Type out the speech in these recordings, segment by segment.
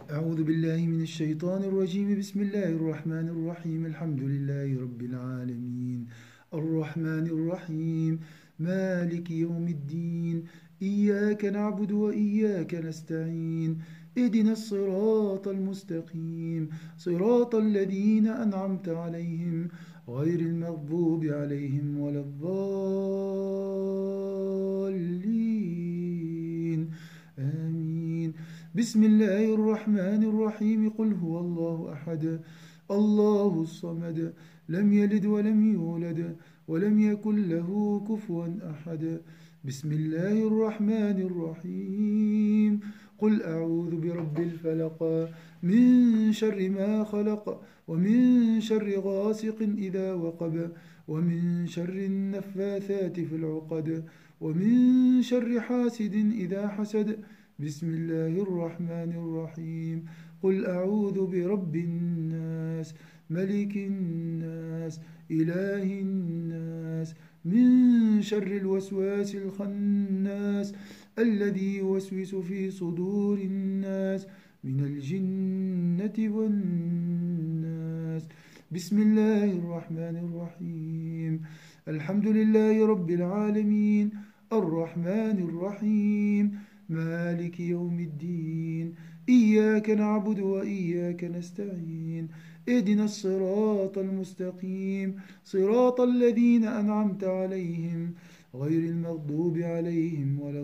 أعوذ بالله من الشيطان الرجيم. بسم الله الرحمن الرحيم. الحمد لله رب العالمين الرحمن الرحيم مالك يوم الدين. إياك نعبد وإياك نستعين. اهدنا الصراط المستقيم صراط الذين أنعمت عليهم غير المغضوب عليهم ولا الضالين. آمين. بسم الله الرحمن الرحيم. قل هو الله أحد الله الصمد لم يلد ولم يولد ولم يكن له كفوا أحد. بسم الله الرحمن الرحيم. قل أعوذ برب الفلق من شر ما خلق ومن شر غاسق إذا وقب ومن شر النفاثات في العقد ومن شر حاسد إذا حسد. بسم الله الرحمن الرحيم. قل أعوذ برب الناس ملك الناس إله الناس من شر الوسواس الخناس الذي يوسوس في صدور الناس من الجنة والناس. بسم الله الرحمن الرحيم. الحمد لله رب العالمين الرحمن الرحيم مالك يوم الدين. إياك نعبد وإياك نستعين. اهدنا الصراط المستقيم صراط الذين أنعمت عليهم غير المغضوب عليهم ولا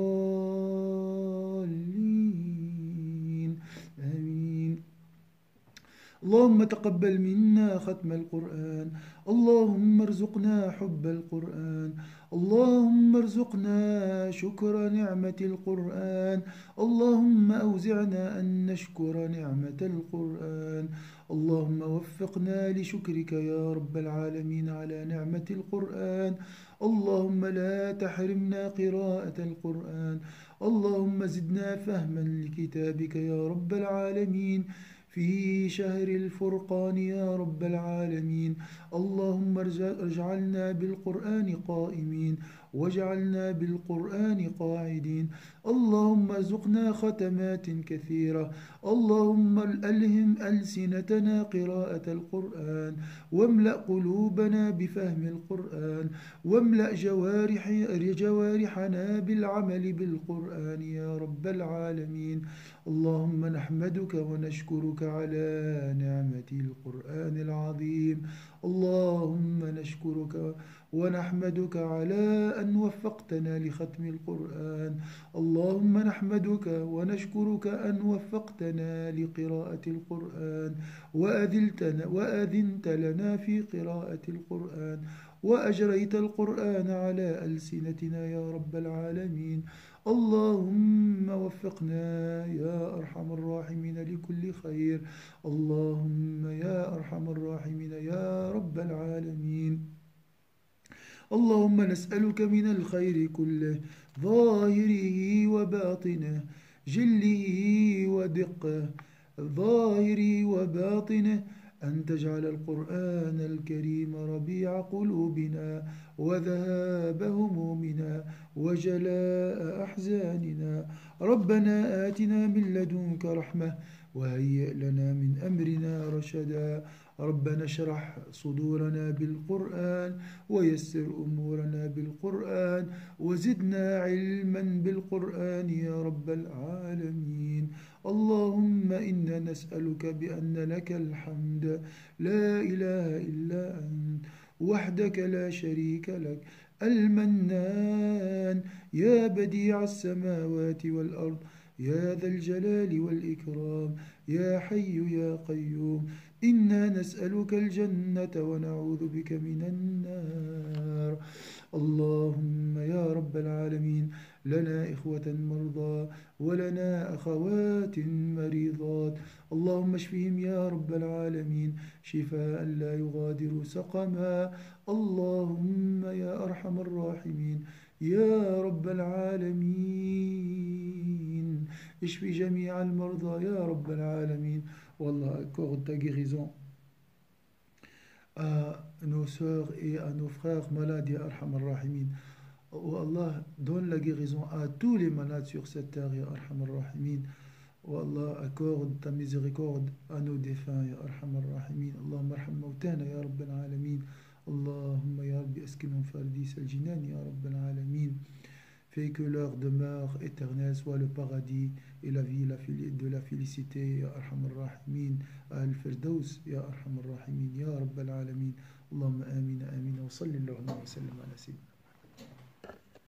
الضالين. آمين. اللهم تقبل منا ختم القرآن. اللهم ارزقنا حب القرآن. اللهم ارزقنا شكر نعمة القرآن. اللهم أوزعنا أن نشكر نعمة القرآن. اللهم وفقنا لشكرك يا رب العالمين على نعمة القرآن. اللهم لا تحرمنا قراءة القرآن. اللهم زدنا فهما لكتابك يا رب العالمين في شهر الفرقان يا رب العالمين. اللهم اجعلنا بالقرآن قائمين واجعلنا بالقرآن قاعدين. اللهم ارزقنا ختمات كثيرة. اللهم ألهم ألسنتنا قراءة القرآن واملأ قلوبنا بفهم القرآن واملأ جوارحنا بالعمل بالقرآن يا رب العالمين. اللهم نحمدك ونشكرك على نعمة القرآن العظيم. اللهم نشكرك ونحمدك على أن وفقتنا لختم القرآن. اللهم نحمدك ونشكرك أن وفقتنا لقراءة القرآن وأذنت لنا في قراءة القرآن وأجريت القرآن على ألسنتنا يا رب العالمين. اللهم وفقنا يا أرحم الراحمين لكل خير. اللهم يا أرحم الراحمين يا رب العالمين. اللهم نسألك من الخير كله ظاهره وباطنه جله ودقه ظاهره وباطنه أن تجعل القرآن الكريم ربيع قلوبنا وذهاب همومنا وجلاء أحزاننا. ربنا آتنا من لدنك رحمة وهيئ لنا من أمرنا رشدا. ربنا اشرح صدورنا بالقرآن ويسر أمورنا بالقرآن وزدنا علما بالقرآن يا رب العالمين. اللهم إنا نسألك بأن لك الحمد لا إله إلا أنت وحدك لا شريك لك المنان يا بديع السماوات والأرض يا ذا الجلال والإكرام يا حي يا قيوم. إنا نسألك الجنة ونعوذ بك من النار. اللهم يا رب العالمين لنا إخوة مرضى ولنا أخوات مريضات. اللهم اشفهم يا رب العالمين شفاء لا يغادر سقما. اللهم يا أرحم الراحمين يا رب العالمين اشف جميع المرضى يا رب العالمين. والله accorde ta guérison à nos sœurs et à nos frères malades ya Arham al-Rahimin. Oh Allah, donne la guérison à tous les malades sur cette terre ya Arham al-Rahimin. Oh Allah, accorde ta miséricorde à nos défunts, Ya Arham Ar-Rahimin. Allahumma arham mautana, Ya Rabbal Alamin. Allahumma Ya Rabbi askinhum fardis al-jinan, Ya Rabbal Alamin. Fais que leur demeure éternelle soit le paradis et la vie de la félicité, Ya Arham Ar-Rahimin. Al-Firdaus, Ya Arham Ar-Rahimin, Ya Rabbal Alamin. Allahumma amin, amin. Wa salli Allahumma wa sallam ala sayyidina.